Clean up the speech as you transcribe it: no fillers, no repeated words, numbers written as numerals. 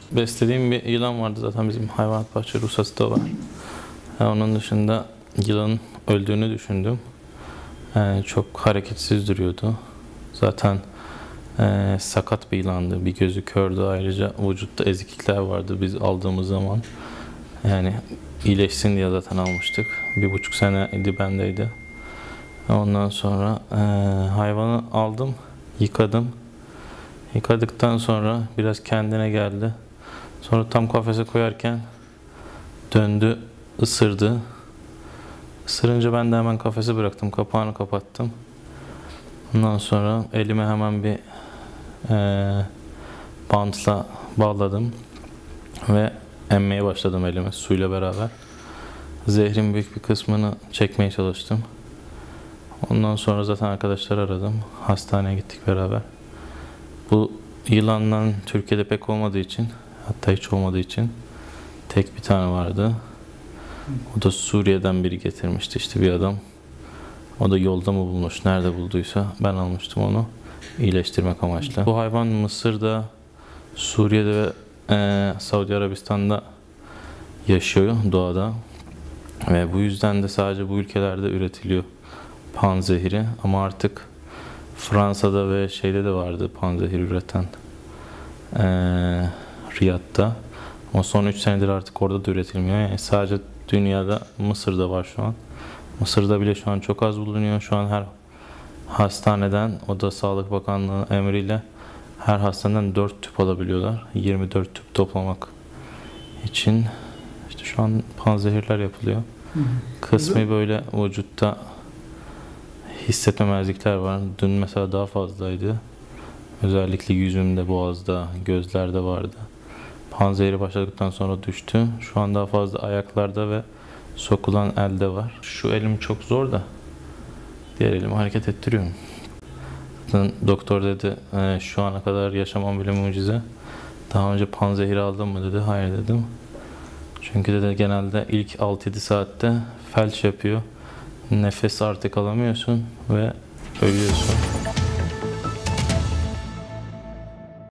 Beslediğim bir yılan vardı, zaten bizim hayvanat bahçe ruhsatı da var. Onun dışında yılanın öldüğünü düşündüm. Çok hareketsiz duruyordu. Zaten sakat bir yılandı. Bir gözü kördü, ayrıca vücutta eziklikler vardı biz aldığımız zaman. Yani iyileşsin diye zaten almıştık. 1,5 seneydi bendeydi. Ondan sonra hayvanı aldım, yıkadım. Yıkadıktan sonra biraz kendine geldi. Sonra tam kafese koyarken döndü, ısırdı. Isırınca ben de hemen kafesi bıraktım, kapağını kapattım. Ondan sonra elime hemen bir bantla bağladım ve emmeye başladım elimi suyla beraber. Zehrin büyük bir kısmını çekmeye çalıştım. Ondan sonra zaten arkadaşlar aradım. Hastaneye gittik beraber. Bu yılandan Türkiye'de pek olmadığı için, hatta hiç olmadığı için tek bir tane vardı. O da Suriye'den biri getirmişti işte, bir adam. O da yolda mı bulmuş, nerede bulduysa ben almıştım onu iyileştirmek amaçlı. Bu hayvan Mısır'da, Suriye'de ve Suudi Arabistan'da yaşıyor doğada. Ve bu yüzden de sadece bu ülkelerde üretiliyor panzehiri. Ama artık Fransa'da ve şeyde de vardı panzehir üreten, Riyad'da. Ama son 3 senedir artık orada da üretilmiyor. Yani sadece dünyada Mısır'da var şu an. Mısır'da bile şu an çok az bulunuyor. Şu an her hastaneden, o da Sağlık Bakanlığı emriyle her hastaneden 4 tüp alabiliyorlar. 24 tüp toplamak için işte şu an panzehirler yapılıyor. Kısmi böyle vücutta hissetmemezlikler var. Dün mesela daha fazlaydı. Özellikle yüzümde, boğazda, gözlerde vardı. Panzehiri başladıktan sonra düştü. Şu an daha fazla ayaklarda ve sokulan elde var. Şu elim çok zor da diğer elimi hareket ettiriyorum. Doktor dedi şu ana kadar yaşamam bile mucize. Daha önce panzehir aldın mı dedi. Hayır dedim. Çünkü dedi genelde ilk 6-7 saatte felç yapıyor. Nefes artık alamıyorsun ve ölüyorsun.